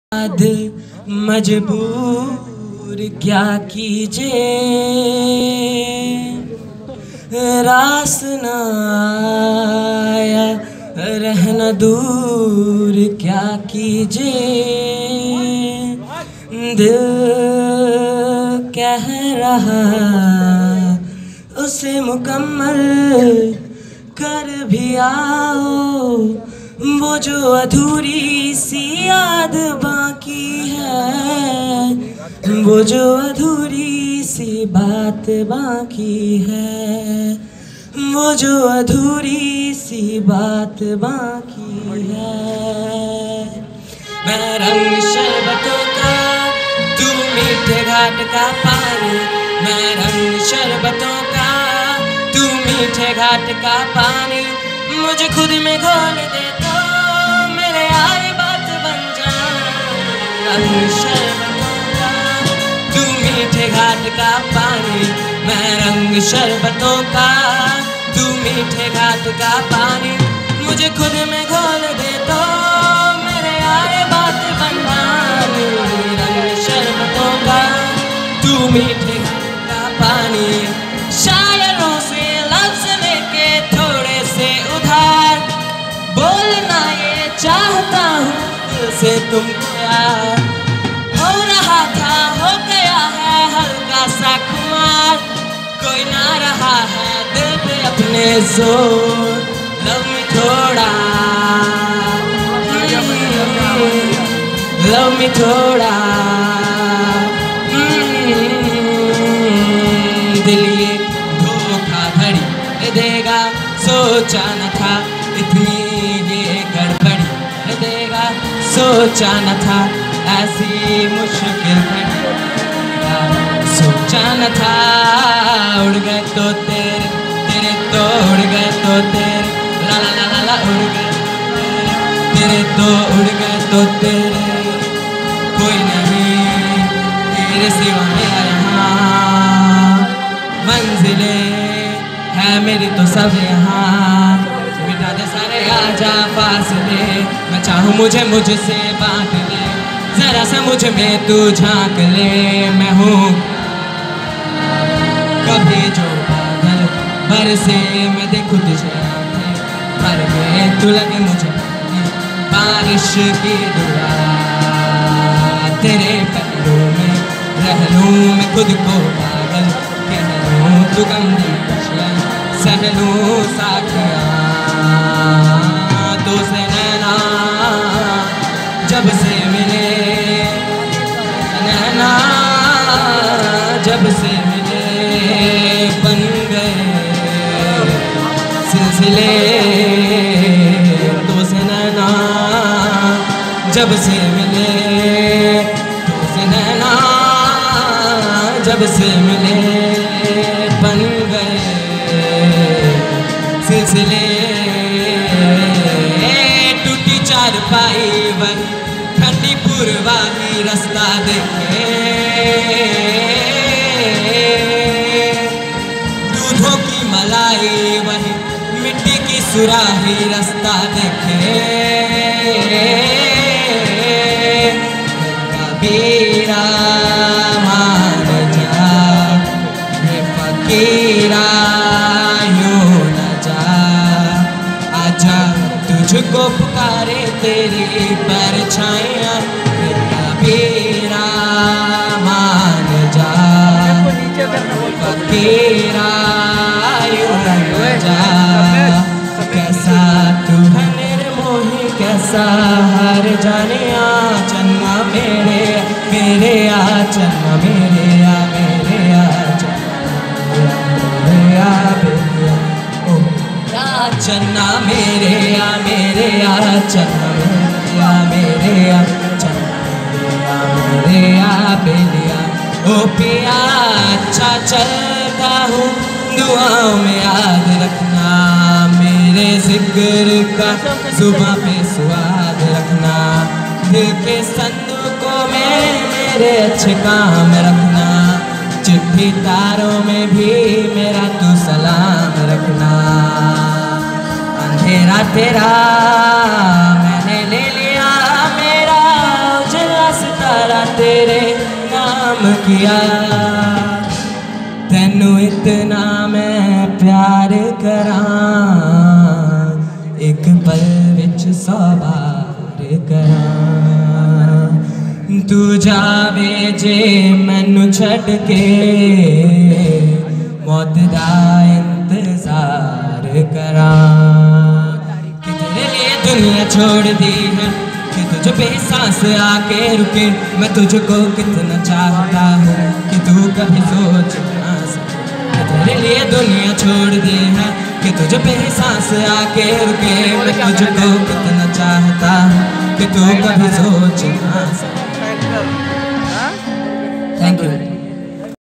दिल मजबूर क्या कीजिए, रास न आया रहना दूर क्या कीजिए। दिल कह रहा उसे मुकम्मल कर भी आओ, वो जो अधूरी सी याद बाकी है, वो जो अधूरी सी बात बाकी है, वो जो अधूरी सी बात बाकी है। मैं रंग शरबतों का, तू मीठे घाट का पानी। मैं रंग शरबतों का, तू मीठे घाट का पानी। मुझे खुद में घोल दे तो मेरे यार बात बन जाए। रंग शरबतों का, तू मीठे घाट का पानी। मैं रंग शरबतों का, तू मीठे घाट का पानी। मुझे खुद में घोल दे तो मेरे यार बात बन जाए। रंग शरबतों का, तू मीठे घाट का पानी। शायरों से लफ्ज़ लेके थोड़े से उधार, बोलना ये चाहता हूँ दिल से तुमको यार। हो रहा था हो गया है हल्का सा खुमार, कोई ना रहा है दिल पे अपने जोर। लव मी थोड़ा, लव मी थोड़ा। दिल ये धोखाधड़ी देगा, सोचा न था इतनी ये गड़बड़ी देगा। सोचा न था ऐसी मुश्किल घड़ी, सोचा न था। उड़ गए तो तेरे तेरे तो उड़ गए तो तेरे, ला ला ला ला ला उड़ गए तेरे तो उड़ गए तो तेरे। कोई नहीं तेरे सिवा मेरा यहाँ, मंजिलें है मेरी तो सब यहाँ। मिटा दे सारे आजा फासले, मैं चाहूँ मुझे मुझसे बांट ले। जरा सा मुझ में तू झांक ले, मैं हूँ कभी जो बादल बरसे मैं देखूँ तुझे भर में, तू लगे मुझे बारिश की दुआ। तेरे पहलू में रह लूँ मैं खुद को पागल, कह लूँ तू गंदी खुशियाँ सह लूँ साथियाँ। तो से नैना जब से मिले, नैना जब से मिले बन गए सिलसिले। तो से नैना जब से मिले, तो से नैना जब से मिले बन गए सिलसिले। टूटी चारपाई वही ठंडी पूर्वाही रास्ता देखे, दूधों की मलाई वही मिट्टी की सुराही रास्ता देखे। कबीरा मान जा ये फकीरा यूं न जा, आजा तुझको पुकारे तेरी परछाइयाँ। कबीरा मान जा फकीरा यूं न जा। कैसा तू है निर्मोही, कैसा हर जाने आ चन्ना मेरे मेरे आ चन्ना मेरे आ मेरे आ चन्ना मेरे आ मेरे आ चन्ना मेरे आ चन्ना मेरे आ बेलिया। ओ पिया अच्छा चलता हूँ दुआओं में याद रखना, मेरे जिक्र का सुबह पे स्वाद रखना। दिल के संदूकों में मेरे अच्छे काम रखना, चिट्ठी तारों में भी मेरा तू सलाम रखना। अंधेरा तेरा मैंने ले लिया, मेरा उजला तेरे नाम किया, तेनू इतना मैं प्यार करां, एक पल विच 100 बार करां। तू जावे जे मैनू छड़ के, मौत दा इंतजार करां। कि तेरे लिए दुनिया छोड़ दी है, कि तुझे बेसांस आके रुके। मैं तुझको कितना चाहता हूँ कि तू कभी सोच ना सके। कि तेरे लिए दुनिया छोड़ दी है, कि तुझे बेसांस आके रुके। मैं तुझको कितना चाहता हूँ कि तू कभी सोच ना सके। Thank you.